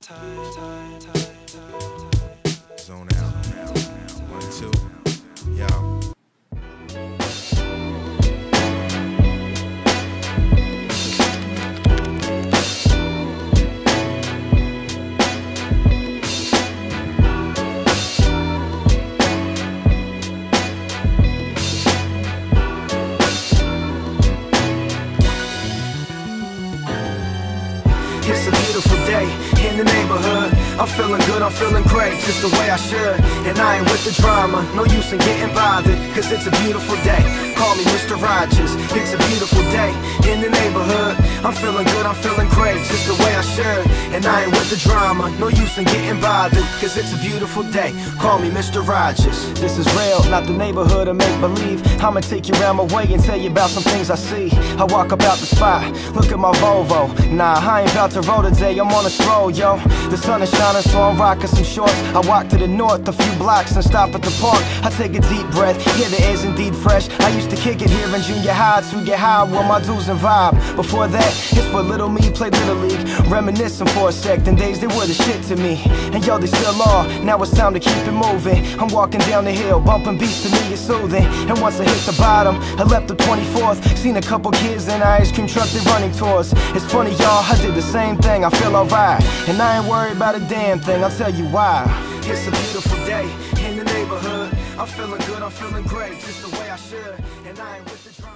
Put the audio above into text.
Zone out. 1, 2. Yo. It's a beautiful day in the neighborhood. I'm feeling good, I'm feeling great, just the way I should. And I ain't with the drama, no use in getting bothered, cause it's a beautiful day. Call me Mr. Rogers, it's a beautiful day in the neighborhood. I'm feeling good, I'm feeling great, just the way I should. And I ain't with the drama, no use in getting bothered, cause it's a beautiful day. Call me Mr. Rogers. This is real, not the neighborhood of make-believe. I'ma take you around my way and tell you about some things I see. I walk up out the spot, look at my Volvo. Nah, I ain't about to roll today, I'm on a stroll, yo. The sun is shining, so I'm rocking some shorts. I walk to the north a few blocks and stop at the park. I take a deep breath, yeah, the air's indeed fresh. I used to kick it here in junior high to get high with my dudes and vibe. Before that, it's where little me played Little League. Reminiscing for a sec, them days they were the shit to me. And yo, they still are, now it's time to keep it moving. I'm walking down the hill, bumping beats to me is soothing. And once I hit the bottom, I left the 24th. Seen a couple kids in an ice cream truck they running towards. It's funny y'all, I did the same thing, I feel alright. And I ain't worried about a damn thing, I'll tell you why. It's a beautiful day in the neighborhood. I'm feeling good, I'm feeling great, just the way I should. And I ain't with the